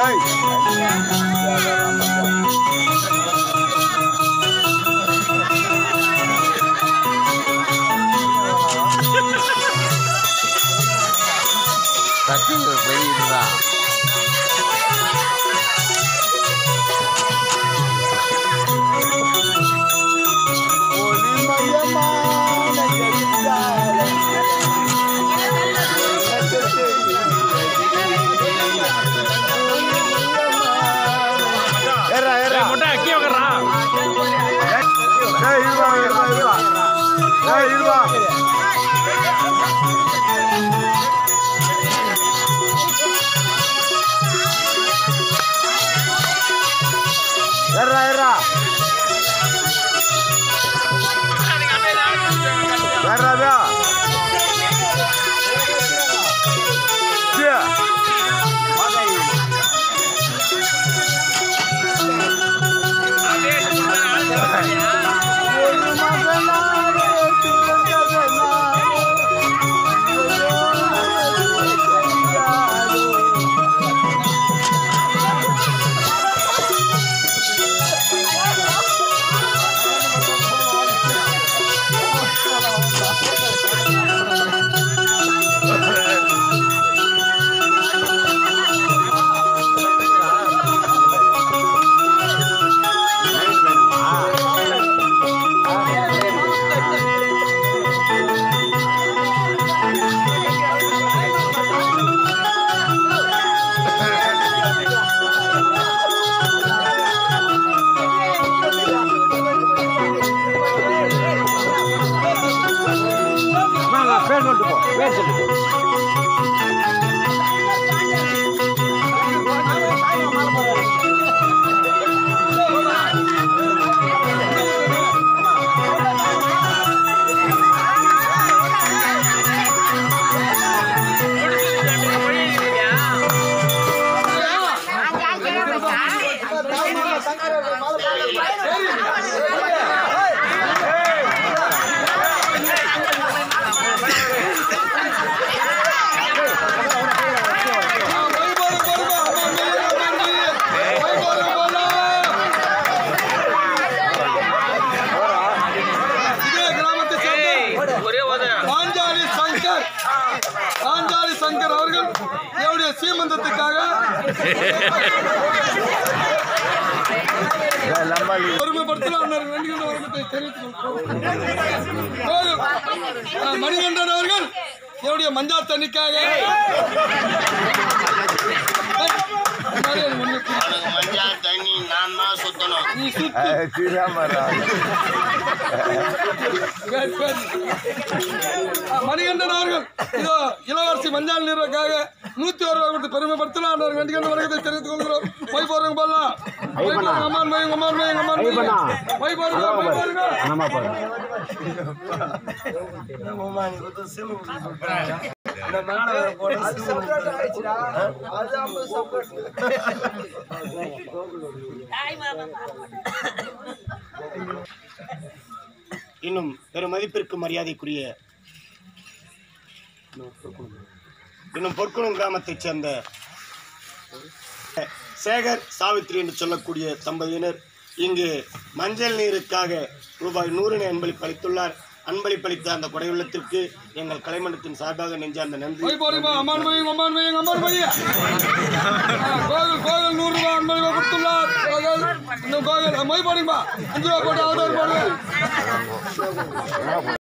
சங்கர் அவர்கள் என்னுடைய சீமந்தத்துக்காக மணிகண்டன் அவர்கள் என்னுடைய மஞ்சள் தண்ணிக்காக மணிகண்டன் அவர்கள் இதோ இளவரசி மஞ்சால் நீருக்காக 101 ரூபாய் கொடுத்து பெருமைப்படுத்தலாம். மணிகண்டன் வணக்கத்தை தெரிவித்துக் கொள்கிறோம். போய் போறவங்க போடலாம். அம்மான் மயம் அம்மான் மயம் அம்மான் மயம் போய் போறீங்க. இன்னும் பெரும் மதிப்பிற்கு மரியாதைக்குரிய இன்னும் பொற்குளம் கிராமத்தைச் சேர்ந்த சேகர் சாவித்ரி என்று சொல்லக்கூடிய தம்பதியினர் இங்கு மஞ்சள் நீருக்காக ரூபாய் 100 அன்பளிப்பு அளித்துள்ளார். அன்பளிப்பளித்த அந்த கொடையுள்ளத்திற்கு எங்கள் கலைமன்றத்தின் சார்பாக நெஞ்சார்ந்த நன்றி. கோவில் 100 ரூபாய் அன்பளிப்பு கொடுத்துள்ளார். கோவில் போடுங்க 5 ரூபாய் போட்டு